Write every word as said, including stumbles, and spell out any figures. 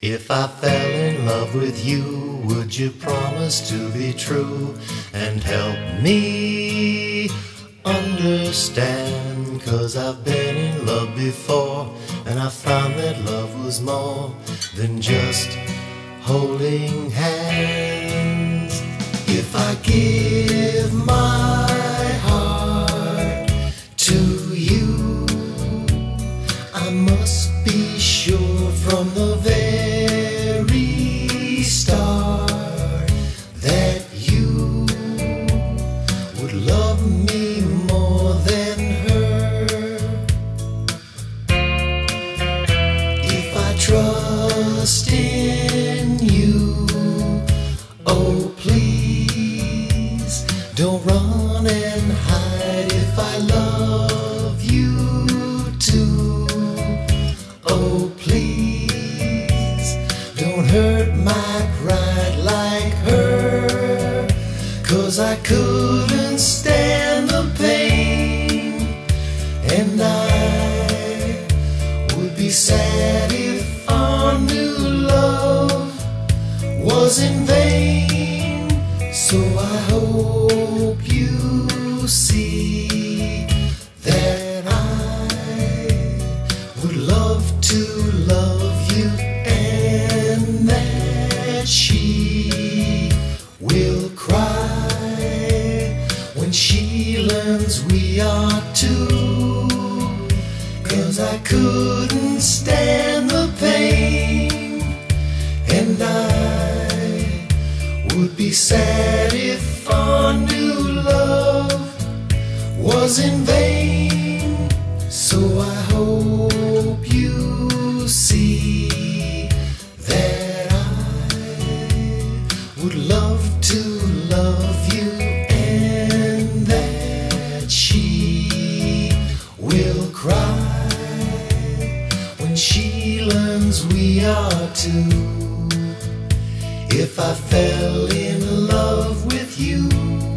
If I fell in love with you, would you promise to be true and help me understand? 'Cause I've been in love before, and I found that love was more than just holding hands. If I give my heart to you, I must be sure from the very start that you would love me more than her. If I trust in you, oh please don't run and hide. If I love you too, oh please don't hurt my pride like her. 'Cause I couldn't stand the pain, and I would be sad if our new love was in vain. So I hope you see that I would love to love you, and that she will cry when she learns we are two. 'Cause I couldn't stand the pain, and I would be sad if our new love was in vain. So I hope you see that I would love to love you, and that she will cry when she learns we are two. If I fell in love with you,